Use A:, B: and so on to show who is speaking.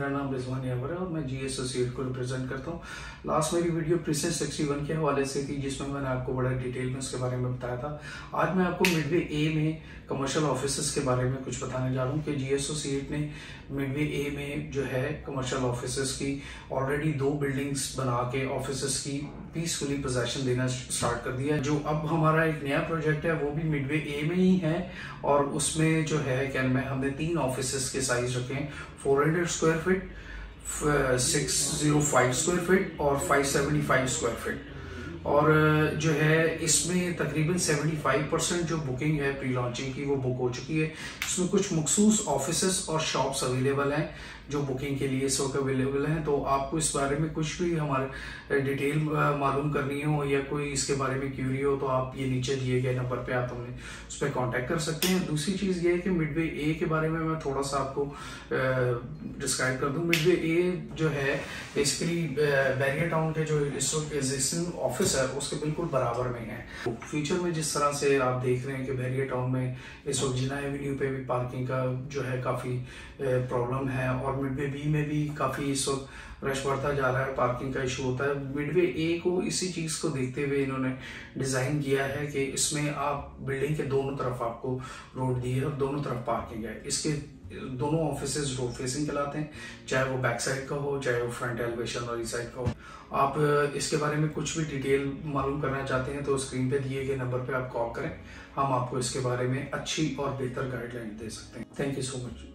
A: मेरा नाम रिजवान यावर है और मैं जी एसोसिएट को रिप्रेजेंट करता हूँ। लास्ट मेरी वीडियो प्रिंसेस 61 के हवाले से थी जिसमें मैंने आपको बड़ा डिटेल में उसके बारे में बताया था। आज मैं आपको मिडवे ए में कमर्शियल ऑफिसेस के बारे में कुछ बताने जा रहा हूँ कि जी एसोसिएट ने मिडवे ए में जो है कमर्शियल ऑफिसेस की ऑलरेडी 2 बिल्डिंग्स बना के ऑफिसेस की पीसफुली पोजेशन देना स्टार्ट कर दिया है। जो अब हमारा एक नया प्रोजेक्ट है वो भी मिडवे ए में ही है और उसमें जो है क्या मैं हमने 3 ऑफिसेस के साइज रखे हैं, 400 स्क्वायर फीट, 605 स्क्वायर फीट और 575 स्क्वायर फीट। और जो है इसमें तकरीबन 75% जो बुकिंग है प्री लॉन्चिंग की वो बुक हो चुकी है। इसमें कुछ मखसूस ऑफिसेस और शॉप्स अवेलेबल हैं जो बुकिंग के लिए इस वक्त अवेलेबल हैं। तो आपको इस बारे में कुछ भी हमारे डिटेल मालूम करनी हो या कोई इसके बारे में क्यूरी हो तो आप ये नीचे दिए गए नंबर पे आप हमें उस पर कॉन्टेक्ट कर सकते हैं। दूसरी चीज़ ये है कि मिडवे ए के बारे में मैं थोड़ा सा आपको डिस्क्राइब कर दूं। मिडवे ए जो है बेसिकली बैरियर टाउन के जो इस वक्त एग्जिस्टिंग ऑफिस है उसके बिल्कुल बराबर में है। फ्यूचर में जिस तरह से आप देख रहे हैं कि बैरियर टाउन में इस वक्त जिना एवेन्यू पे भी पार्किंग का जो है काफ़ी प्रॉब्लम है और मिडवे बी में भी काफ़ी इस वक्त रश बढ़ता जा रहा है, पार्किंग का इशू होता है। मिडवे ए को इसी चीज़ को देखते हुए इन्होंने डिज़ाइन किया है कि इसमें आप बिल्डिंग के दोनों तरफ आपको रोड दी है और दोनों तरफ पार्किंग है। इसके दोनों ऑफिसेज रोड फेसिंग कहलाते हैं, चाहे वो बैक साइड का हो चाहे वो फ्रंट एलिवेशन और इस साइड का हो। आप इसके बारे में कुछ भी डिटेल मालूम करना चाहते हैं तो स्क्रीन पे दिए गए नंबर पे आप कॉल करें, हम आपको इसके बारे में अच्छी और बेहतर गाइडलाइन दे सकते हैं। Thank you so much.